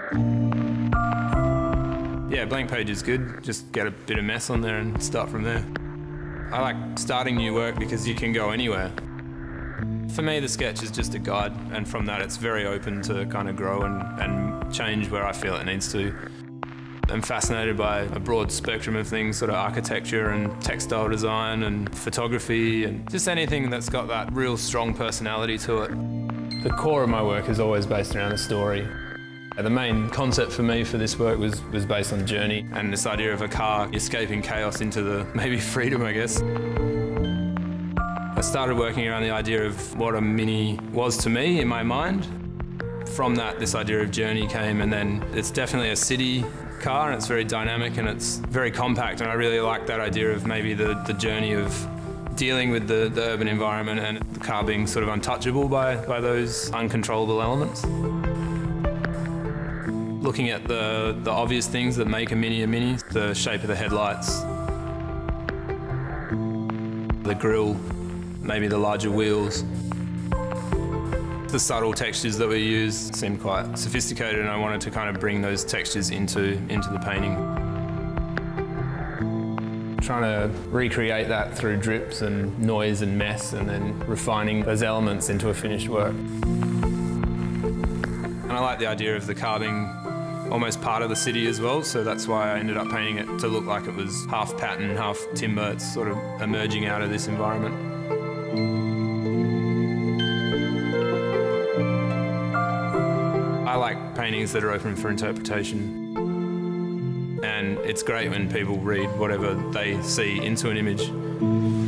Yeah, blank page is good. Just get a bit of mess on there and start from there. I like starting new work because you can go anywhere. For me, the sketch is just a guide, and from that it's very open to kind of grow and change where I feel it needs to. I'm fascinated by a broad spectrum of things, sort of architecture and textile design and photography and just anything that's got that real strong personality to it. The core of my work is always based around a story. The main concept for me for this work was based on journey and this idea of a car escaping chaos into the maybe freedom, I guess. I started working around the idea of what a Mini was to me in my mind. From that, this idea of journey came, and then it's definitely a city car and it's very dynamic and it's very compact, and I really like that idea of maybe the journey of dealing with the urban environment and the car being sort of untouchable by those uncontrollable elements. Looking at the obvious things that make a Mini, the shape of the headlights, the grille, maybe the larger wheels. The subtle textures that we use seem quite sophisticated, and I wanted to kind of bring those textures into the painting. Trying to recreate that through drips and noise and mess, and then refining those elements into a finished work. And I like the idea of the car being almost part of the city as well, so that's why I ended up painting it to look like it was half pattern, half timber. It's sort of emerging out of this environment. I like paintings that are open for interpretation, and it's great when people read whatever they see into an image.